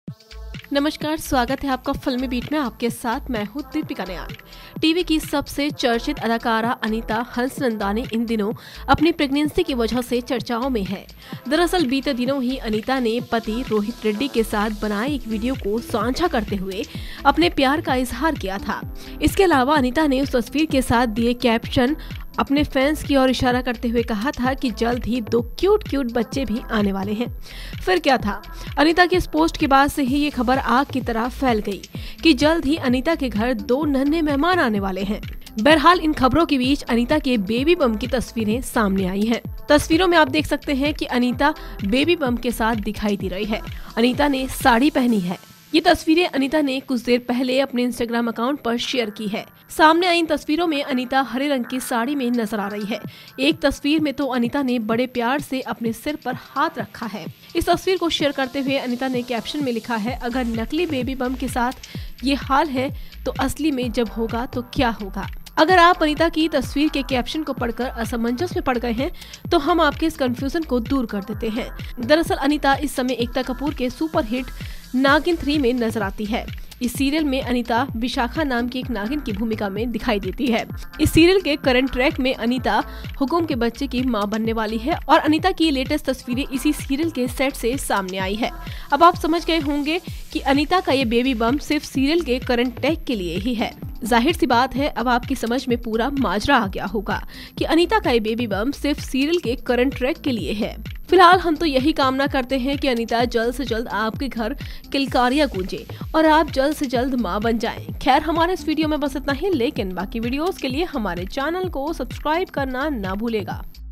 नमस्कार, स्वागत है आपका फिल्मी बीट में। आपके साथ मैं हूँ दीपिका नायर। टीवी की सबसे चर्चित अदाकारा अनीता हंसनंदानी इन दिनों अपनी प्रेगनेंसी की वजह से चर्चाओं में है। दरअसल बीते दिनों ही अनीता ने पति रोहित रेड्डी के साथ बनाए एक वीडियो को साझा करते हुए अपने प्यार का इजहार किया था। इसके अलावा अनीता ने उस तस्वीर के साथ दिए कैप्शन अपने फैंस की ओर इशारा करते हुए कहा था कि जल्द ही 2 क्यूट बच्चे भी आने वाले हैं। फिर क्या था, अनीता की इस पोस्ट के बाद से ही ये खबर आग की तरह फैल गई कि जल्द ही अनीता के घर 2 नन्हे मेहमान आने वाले हैं। बहरहाल इन खबरों के बीच अनीता के बेबी बम की तस्वीरें सामने आई हैं। तस्वीरों में आप देख सकते हैं कि अनीता बेबी बम के साथ दिखाई दे रही है। अनीता ने साड़ी पहनी है। ये तस्वीरें अनीता ने कुछ देर पहले अपने इंस्टाग्राम अकाउंट पर शेयर की है। सामने आई इन तस्वीरों में अनीता हरे रंग की साड़ी में नजर आ रही है। एक तस्वीर में तो अनीता ने बड़े प्यार से अपने सिर पर हाथ रखा है। इस तस्वीर को शेयर करते हुए अनीता ने कैप्शन में लिखा है, अगर नकली बेबी बम के साथ ये हाल है तो असली में जब होगा तो क्या होगा। अगर आप अनीता की तस्वीर के कैप्शन को पढ़कर असमंजस में पड़ गए हैं तो हम आपके इस कंफ्यूजन को दूर कर देते हैं। दरअसल अनीता इस समय एकता कपूर के सुपरहिट नागिन 3 में नजर आती है। इस सीरियल में अनीता विशाखा नाम की एक नागिन की भूमिका में दिखाई देती है। इस सीरियल के करंट ट्रैक में अनीता हुकुम के बच्चे की मां बनने वाली है और अनीता की लेटेस्ट तस्वीरें इसी सीरियल के सेट से सामने आई है। अब आप समझ गए होंगे कि अनीता का ये बेबी बम सिर्फ सीरियल के करंट ट्रैक के लिए ही है। जाहिर सी बात है, अब आपकी समझ में पूरा माजरा आ गया होगा कि अनीता का ये बेबी बम सिर्फ सीरियल के करंट ट्रैक के लिए है। फिलहाल हम तो यही कामना करते हैं कि अनीता जल्द से जल्द आपके घर किलकारियां गूंजे और आप जल्द से जल्द मां बन जाएं। खैर, हमारे इस वीडियो में बस इतना ही, लेकिन बाकी वीडियोस के लिए हमारे चैनल को सब्सक्राइब करना ना भूलेगा।